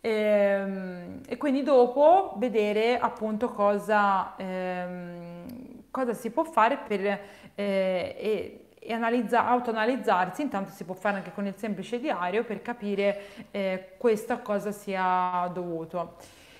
S1: Ehm, E, quindi dopo vedere appunto cosa, ehm, cosa si può fare per eh, e, e analizza- autoanalizzarsi, intanto si può fare anche con il semplice diario per capire eh, questo a cosa sia dovuto.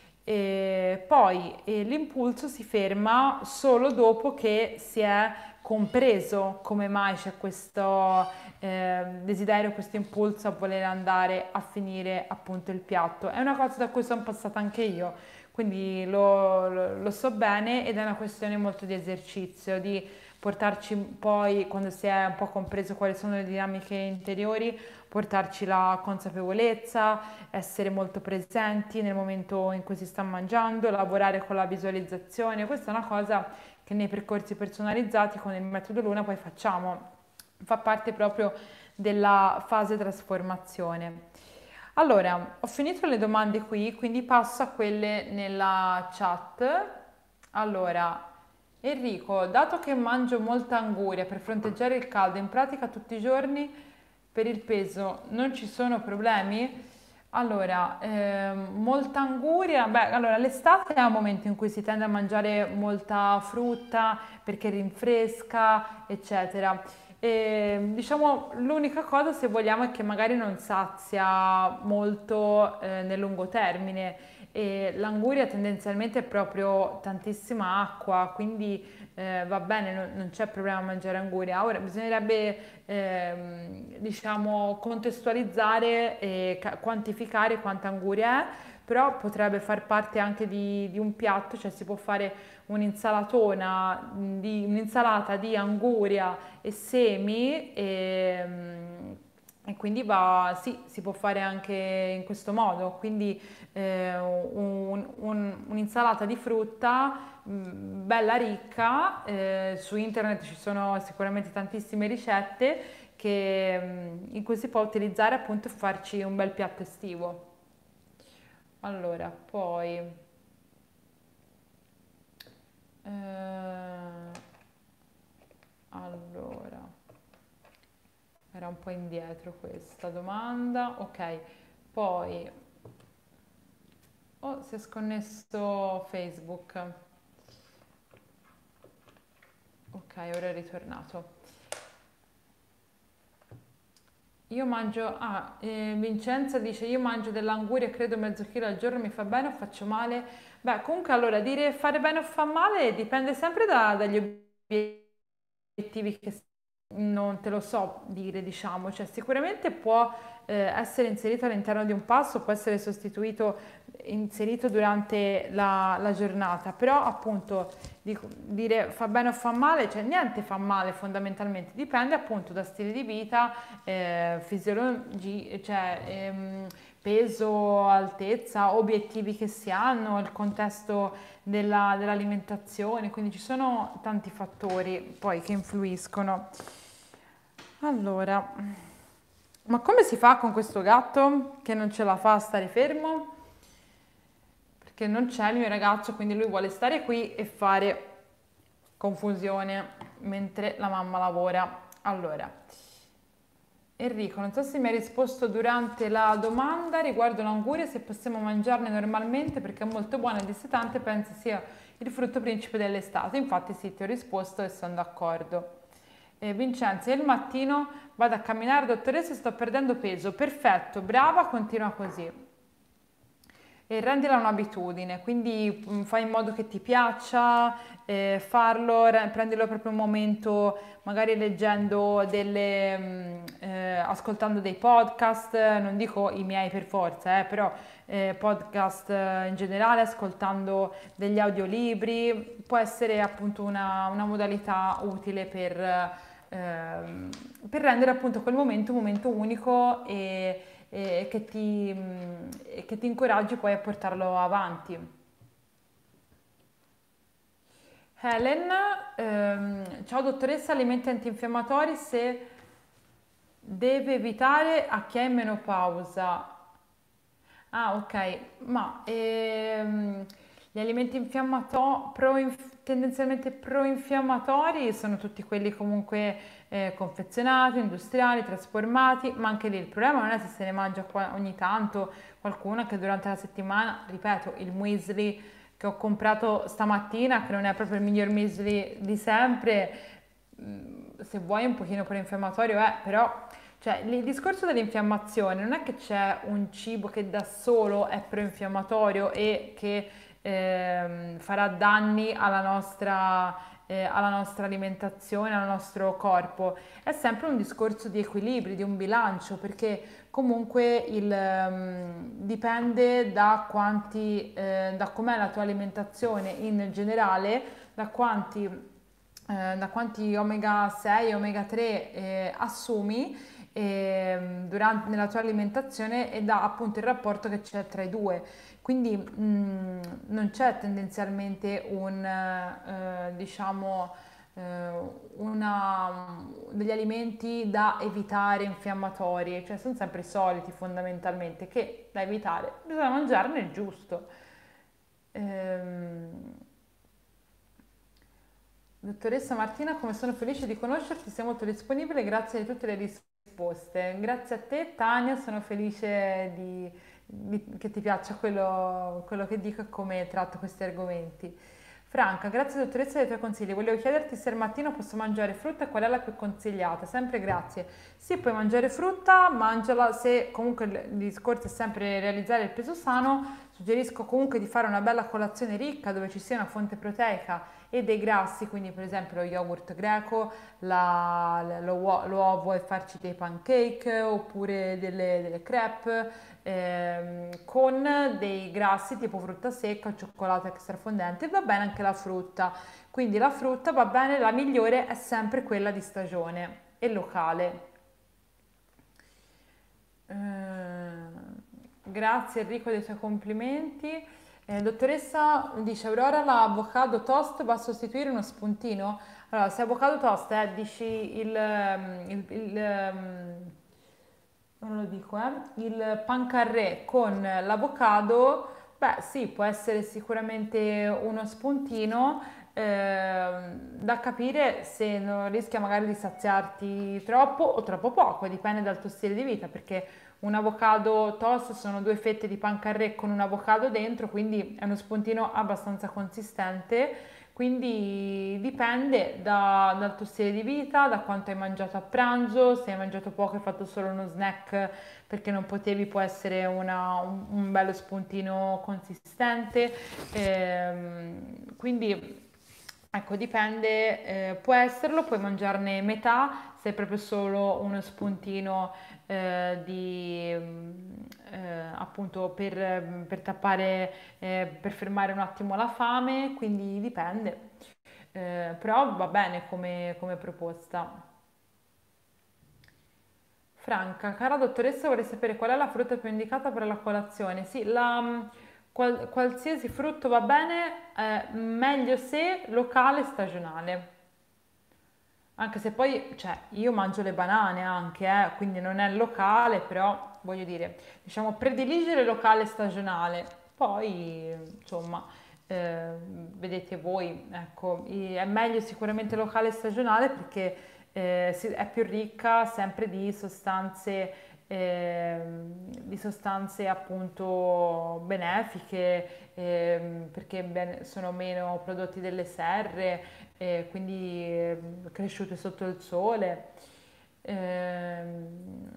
S1: E poi eh, l'impulso si ferma solo dopo che si è compreso come mai c'è questo eh, desiderio, questo impulso a voler andare a finire appunto il piatto. È una cosa da cui sono passata anche io, quindi lo, lo- lo so bene ed è una questione molto di esercizio, di portarci poi, quando si è un po' compreso quali sono le dinamiche interiori, portarci la consapevolezza, essere molto presenti nel momento in cui si sta mangiando, lavorare con la visualizzazione. Questa è una cosa che nei percorsi personalizzati con il metodo Luna poi facciamo, fa parte proprio della fase trasformazione. Allora, ho finito le domande qui, quindi passo a quelle nella chat. Allora, Enrico, dato che mangio molta anguria per fronteggiare il caldo in pratica tutti i giorni per il peso, non ci sono problemi? Allora, ehm, molta anguria, beh, allora l'estate è un momento in cui si tende a mangiare molta frutta perché rinfresca, eccetera. E, diciamo, l'unica cosa se vogliamo è che magari non sazia molto eh, nel lungo termine e l'anguria tendenzialmente è proprio tantissima acqua, quindi eh, va bene, non, non c'è problema a mangiare anguria. Ora bisognerebbe ehm, diciamo contestualizzare e ca- quantificare quanta anguria è, però potrebbe far parte anche di, di un piatto, cioè si può fare un'insalatona, mh, di, un'insalata di anguria e semi e, mm, e quindi va, sì, si può fare anche in questo modo, quindi eh, un- un- un'insalata di frutta mh, bella ricca, eh, su internet ci sono sicuramente tantissime ricette che, mh, in cui si può utilizzare appunto e farci un bel piatto estivo. Allora, poi... eh, allora, era un po' indietro questa domanda. Ok, poi... Oh, si è sconnesso Facebook. Ok, ora è ritornato. Io mangio, ah, eh, Vincenza dice io mangio dell'anguria e credo mezzo chilo al giorno, mi fa bene o faccio male? Beh, comunque allora dire fare bene o fa male dipende sempre da- dagli obiettivi che s- non te lo so dire, diciamo, cioè sicuramente può eh, essere inserito all'interno di un pasto, può essere sostituito, inserito durante la, la giornata, però appunto dico- dire fa bene o fa male, cioè niente fa male fondamentalmente, dipende appunto da stile di vita, eh, fisiologi- cioè, ehm, peso, altezza, obiettivi che si hanno, il contesto della- dell'alimentazione, quindi ci sono tanti fattori poi che influiscono. Allora, ma come si fa con questo gatto che non ce la fa a stare fermo? Perché non c'è il mio ragazzo, quindi lui vuole stare qui e fare confusione mentre la mamma lavora. Allora, Enrico, non so se mi hai risposto durante la domanda riguardo l'anguria, se possiamo mangiarne normalmente perché è molto buona e dissetante, penso sia il frutto principe dell'estate. Infatti sì, ti ho risposto e sono d'accordo. Eh, Vincenzo, io il mattino vado a camminare, dottoressa, sto perdendo peso. Perfetto, brava, continua così. E rendila un'abitudine, quindi mm, fai in modo che ti piaccia eh, farlo, re- prendilo proprio un momento, magari leggendo delle, mm, eh, ascoltando dei podcast, non dico i miei per forza, eh, però eh, podcast eh, in generale, ascoltando degli audiolibri, può essere appunto una, una modalità utile per, ehm, per rendere appunto quel momento un momento unico e e che ti, mm, e che ti incoraggi poi a portarlo avanti. Helen, ehm, ciao dottoressa, alimenti antinfiammatori se deve evitare a chi è in menopausa. Ah, ok, ma ehm, gli alimenti infiammato- pro-inf- tendenzialmente pro-infiammatori sono tutti quelli comunque eh, confezionati, industriali, trasformati, ma anche lì il problema non è se se ne mangia qua- ogni tanto qualcuno che durante la settimana, ripeto, il muesli che ho comprato stamattina, che non è proprio il miglior muesli di sempre, mm, se vuoi un pochino pro-infiammatorio è, però cioè, il discorso dell'infiammazione non è che c'è un cibo che da solo è proinfiammatorio e che ehm, farà danni alla nostra, eh, alla nostra alimentazione, al nostro corpo. È sempre un discorso di equilibri, di un bilancio, perché comunque il, ehm, dipende da quanti, eh, da com'è la tua alimentazione in generale, da quanti, eh, da quanti omega sei, omega tre eh, assumi ehm, durante, nella tua alimentazione e da appunto il rapporto che c'è tra i due. Quindi mh, non c'è tendenzialmente un, eh, diciamo, eh, una, degli alimenti da evitare infiammatori, cioè sono sempre i soliti fondamentalmente che da evitare, bisogna mangiarne il giusto. Ehm, Dottoressa Martina, come sono felice di conoscerti, sei molto disponibile, grazie di tutte le risposte. Grazie a te, Tania, sono felice di- di- che ti piaccia quello, quello che dico e come tratto questi argomenti. Franca, grazie dottoressa dei tuoi consigli. Volevo chiederti se al mattino posso mangiare frutta e qual è la più consigliata. Sempre grazie. Sì, puoi mangiare frutta, mangiala se comunque il il discorso è sempre realizzare il peso sano. Suggerisco comunque di fare una bella colazione ricca dove ci sia una fonte proteica e dei grassi, quindi per esempio lo yogurt greco, la- lo uo- l'uovo e farci dei pancake oppure delle, delle crepe ehm, con dei grassi tipo frutta secca o cioccolato extrafondente. Va bene anche la frutta, quindi la frutta va bene, la migliore è sempre quella di stagione e locale. Eh, grazie Enrico dei tuoi complimenti. Eh, dottoressa dice Aurora, l'avocado toast va a sostituire uno spuntino? Allora, se avocado toast eh, dici il, ehm, il, il, ehm, non lo dico, eh, il pancarré con l'avocado, beh sì, può essere sicuramente uno spuntino ehm, da capire se non rischia magari di saziarti troppo o troppo poco, dipende dal tuo stile di vita, perché un avocado toast sono due fette di pancarré con un avocado dentro, quindi è uno spuntino abbastanza consistente. Quindi dipende da- dal tuo stile di vita, da quanto hai mangiato a pranzo, se hai mangiato poco e hai fatto solo uno snack perché non potevi, può essere una- un, un bello spuntino consistente. Ehm, quindi ecco, dipende, eh, può esserlo, puoi mangiarne metà se è proprio solo uno spuntino eh, di, mm, eh, appunto per, per tappare, eh, per fermare un attimo la fame, quindi dipende. Eh, però va bene come, come proposta. Franca, cara dottoressa, vorrei sapere qual è la frutta più indicata per la colazione. Sì, la, mm, qual- qualsiasi frutto va bene, eh, meglio se locale e stagionale. Anche se poi, cioè, io mangio le banane anche, eh, quindi non è locale, però voglio dire, diciamo, prediligere locale e stagionale. Poi, insomma, eh, vedete voi, ecco, i- è meglio sicuramente locale e stagionale perché eh, si- è più ricca sempre di sostanze, ehm, di sostanze appunto benefiche, ehm, perché ben- sono meno prodotti delle serre, e quindi eh, cresciute sotto il sole. Ehm,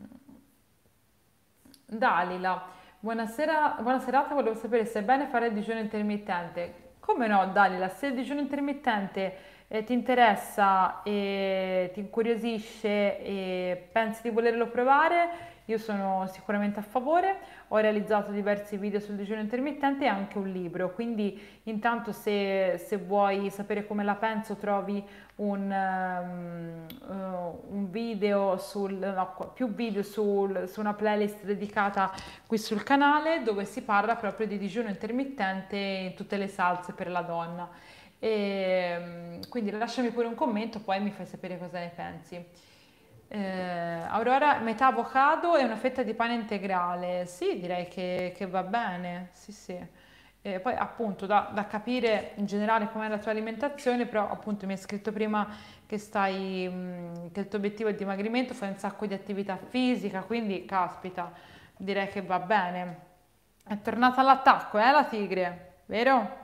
S1: Dalila, buonasera, buona serata, volevo sapere se è bene fare il digiuno intermittente. Come no, Dalila, se il digiuno intermittente eh, ti interessa e ti incuriosisce e pensi di volerlo provare, io sono sicuramente a favore. Ho realizzato diversi video sul digiuno intermittente e anche un libro, quindi intanto se, se vuoi sapere come la penso trovi un, ehm, eh, un video sul, no, qua- più video sul- su una playlist dedicata qui sul canale dove si parla proprio di digiuno intermittente in tutte le salse per la donna. E, quindi lasciami pure un commento, poi mi fai sapere cosa ne pensi. Eh, Aurora, metà avocado e una fetta di pane integrale. Sì, direi che, che va bene. Sì, sì. E poi appunto da, da capire in generale com'è la tua alimentazione, però appunto mi hai scritto prima che stai, mh, che il tuo obiettivo è il dimagrimento, fai un sacco di attività fisica, quindi caspita, direi che va bene. È tornata all'attacco, eh, la tigre, vero? È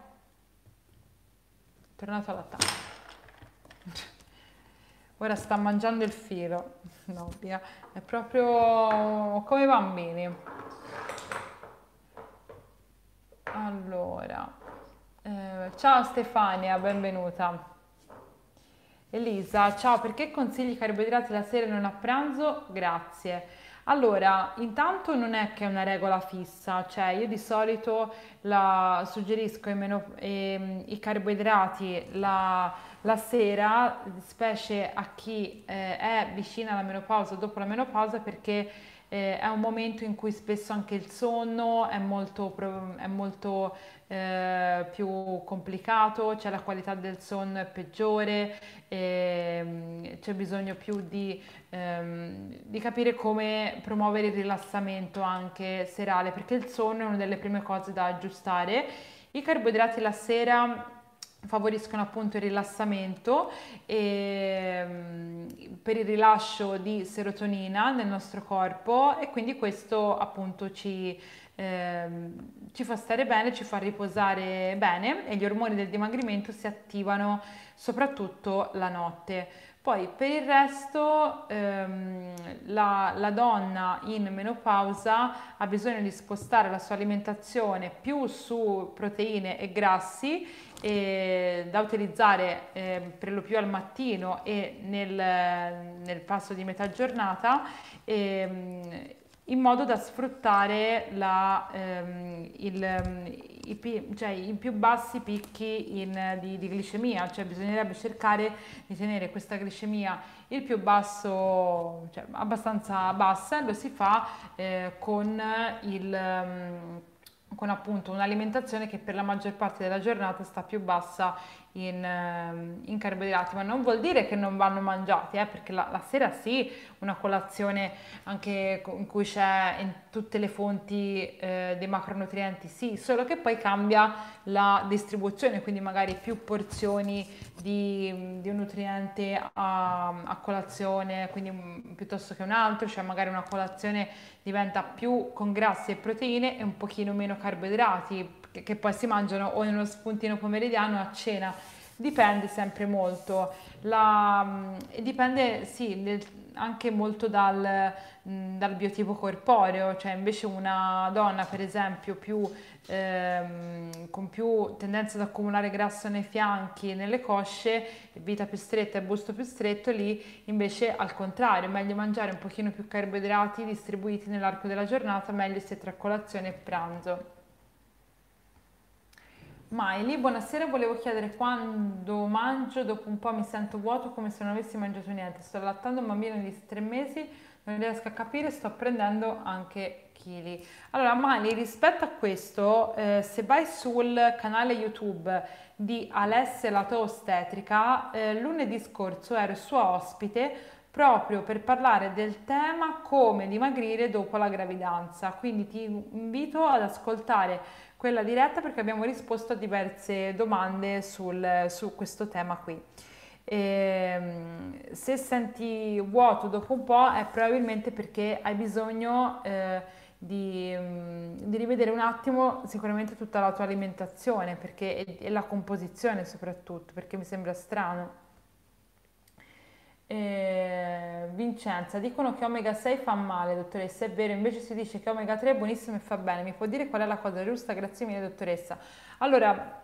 S1: tornata all'attacco. Ora sta mangiando il filo. No, via. È proprio come i bambini. Allora, eh, ciao Stefania, benvenuta. Elisa, ciao, perché consigli carboidrati la sera e non a pranzo? Grazie. Allora, intanto non è che è una regola fissa, cioè io di solito la suggerisco i, meno- ehm, i carboidrati la, la sera, specie a chi eh, è vicina alla menopausa o dopo la menopausa, perché eh, è un momento in cui spesso anche il sonno è molto, pro- è molto eh, più complicato, cioè la qualità del sonno è peggiore, ehm, c'è bisogno più di, ehm, di capire come promuovere il rilassamento anche serale, perché il sonno è una delle prime cose da aggiustare. I carboidrati la sera favoriscono appunto il rilassamento e, mm, per il rilascio di serotonina nel nostro corpo e quindi questo appunto ci, ehm, ci fa stare bene, ci fa riposare bene e gli ormoni del dimagrimento si attivano soprattutto la notte. Poi per il resto ehm, la, la donna in menopausa ha bisogno di spostare la sua alimentazione più su proteine e grassi e da utilizzare eh, per lo più al mattino e nel, nel passo di metà giornata ehm, in modo da sfruttare la, ehm, il, ehm, i, pi- cioè, i più bassi picchi in- di, di glicemia, cioè bisognerebbe cercare di tenere questa glicemia il più basso, cioè abbastanza bassa, lo si fa eh, con il, ehm, con appunto un'alimentazione che per la maggior parte della giornata sta più bassa in, ehm, in carboidrati, ma non vuol dire che non vanno mangiati, eh, perché la, la sera sì, una colazione anche co- in cui c'è in tutte le fonti eh, dei macronutrienti, sì, solo che poi cambia la distribuzione, quindi magari più porzioni di, di un nutriente a, a colazione, quindi mm, piuttosto che un altro, cioè magari una colazione diventa più con grassi e proteine e un pochino meno carboidrati, che, che poi si mangiano o in uno spuntino pomeridiano o a cena. Dipende sempre molto, la, mm, e dipende sì, del- anche molto dal, mm, dal biotipo corporeo, cioè invece una donna per esempio più, ehm, con più tendenza ad accumulare grasso nei fianchi e nelle cosce, vita più stretta e busto più stretto, lì invece al contrario, è meglio mangiare un pochino più carboidrati distribuiti nell'arco della giornata, meglio se tra colazione e pranzo. Miley, buonasera, volevo chiedere quando mangio, dopo un po' mi sento vuoto come se non avessi mangiato niente. Sto allattando un bambino di tre mesi, non riesco a capire, sto prendendo anche chili. Allora, Mali, rispetto a questo, eh, se vai sul canale YouTube di Alessia la tua ostetrica, eh, lunedì scorso ero sua ospite proprio per parlare del tema come dimagrire dopo la gravidanza. Quindi ti invito ad ascoltare quella diretta perché abbiamo risposto a diverse domande sul- su questo tema qui. Ehm, se senti vuoto dopo un po' è probabilmente perché hai bisogno eh, di, mm, di rivedere un attimo sicuramente tutta la tua alimentazione perché, e, e la composizione soprattutto, perché mi sembra strano. Eh, Vincenza, dicono che omega sei fa male, dottoressa, è vero, invece si dice che omega tre è buonissimo e fa bene. Mi può dire qual è la cosa giusta? Grazie mille, dottoressa. Allora,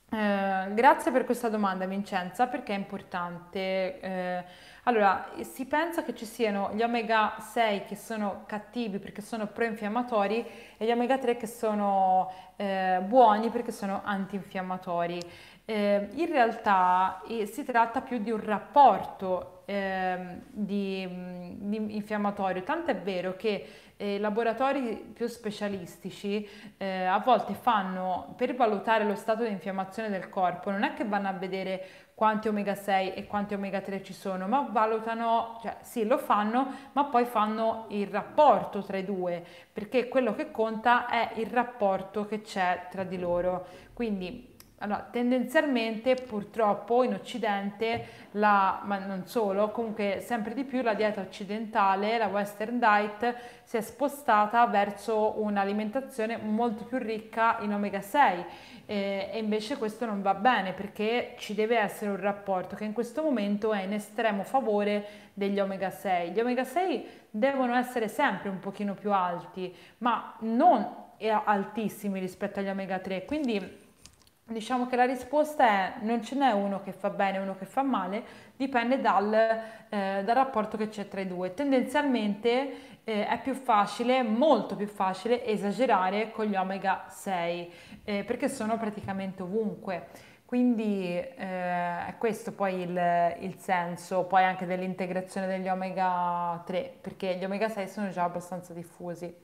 S1: eh, grazie per questa domanda, Vincenza, perché è importante. Eh, allora, si pensa che ci siano gli omega sei che sono cattivi perché sono pro-infiammatori e gli omega tre che sono eh, buoni perché sono antinfiammatori. Eh, in realtà eh, si tratta più di un rapporto ehm, di, mh, di infiammatorio, tanto è vero che eh, laboratori più specialistici eh, a volte fanno, per valutare lo stato di infiammazione del corpo, non è che vanno a vedere quanti omega sei e quanti omega tre ci sono, ma valutano, cioè sì lo fanno, ma poi fanno il rapporto tra i due, perché quello che conta è il rapporto che c'è tra di loro. Quindi allora, tendenzialmente purtroppo in Occidente, la, ma non solo, comunque sempre di più la dieta occidentale, la Western Diet, si è spostata verso un'alimentazione molto più ricca in omega sei eh, e invece questo non va bene perché ci deve essere un rapporto che in questo momento è in estremo favore degli omega sei. Gli omega sei devono essere sempre un pochino più alti, ma non altissimi rispetto agli omega tre, quindi diciamo che la risposta è non ce n'è uno che fa bene e uno che fa male, dipende dal, eh, dal rapporto che c'è tra i due. Tendenzialmente eh, è più facile, molto più facile esagerare con gli omega sei eh, perché sono praticamente ovunque. Quindi eh, è questo poi il, il senso poi anche dell'integrazione degli omega tre, perché gli omega sei sono già abbastanza diffusi.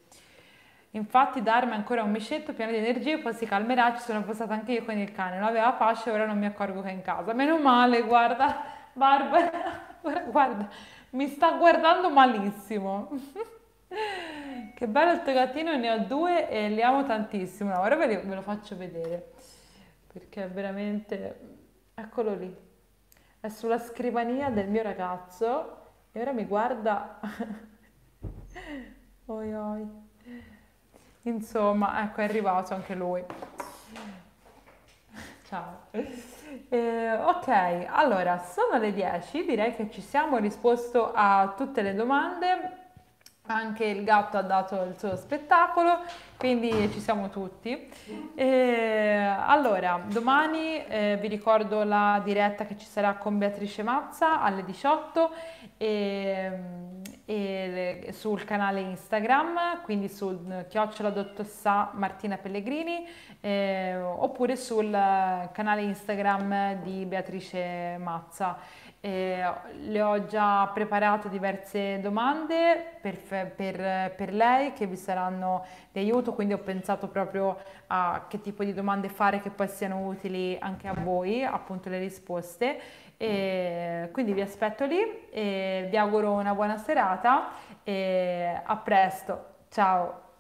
S1: Infatti darmi ancora un miscetto pieno di energie, poi si calmerà, ci sono passata anche io con il cane, non aveva pace, ora non mi accorgo che è in casa. Meno male, guarda, Barbara, guarda, guarda, mi sta guardando malissimo. Che bello il tuo gattino, ne ho due e li amo tantissimo. No, ora ve, li- ve lo faccio vedere, perché è veramente... Eccolo lì, è sulla scrivania del mio ragazzo e ora mi guarda... Oi oi. Insomma, ecco, è arrivato anche lui. Ciao. Eh, ok, allora, sono le dieci, direi che ci siamo, risposto a tutte le domande, anche il gatto ha dato il suo spettacolo, quindi ci siamo tutti. Eh, allora, domani eh, vi ricordo la diretta che ci sarà con Beatrice Mazza alle diciotto e, e sul canale Instagram, quindi sul chiocciola dottoressa Martina Pellegrini eh, oppure sul canale Instagram di Beatrice Mazza. Eh, le ho già preparato diverse domande per, per- per lei che vi saranno di aiuto, quindi ho pensato proprio a che tipo di domande fare che poi siano utili anche a voi, appunto le risposte. E quindi vi aspetto lì e vi auguro una buona serata e a presto. Ciao!